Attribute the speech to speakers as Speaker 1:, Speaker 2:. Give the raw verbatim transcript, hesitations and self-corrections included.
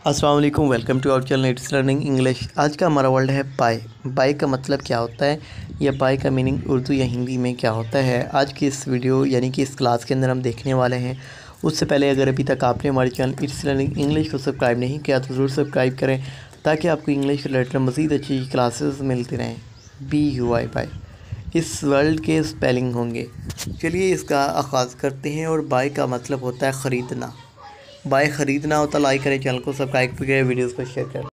Speaker 1: अस्सलाम वालेकुम, welcome to our channel it's learning English. आज का हमारा वर्ड है बाय। बाय का मतलब क्या होता है या बाय का मीनिंग उर्दू या हिंदी में क्या होता है, आज की इस वीडियो यानी कि इस क्लास के अंदर हम देखने वाले हैं। उससे पहले अगर अभी तक आपने हमारे चैनल इट्स लर्निंग इंग्लिश को सब्सक्राइब नहीं किया तो ज़रूर सब्सक्राइब करें ताकि आपको इंग्लिश के रिलेटेड मज़ीद अच्छी क्लासेस मिलती रहें। बी यू आई बाय इस वर्ड के स्पेलिंग होंगे। चलिए इसका आगाज़ करते हैं। और बाय का मतलब होता है ख़रीदना। बाय ख़रीदना होता। लाइक करें, चैनल को सब्सक्राइब करें, वीडियोस को शेयर करें।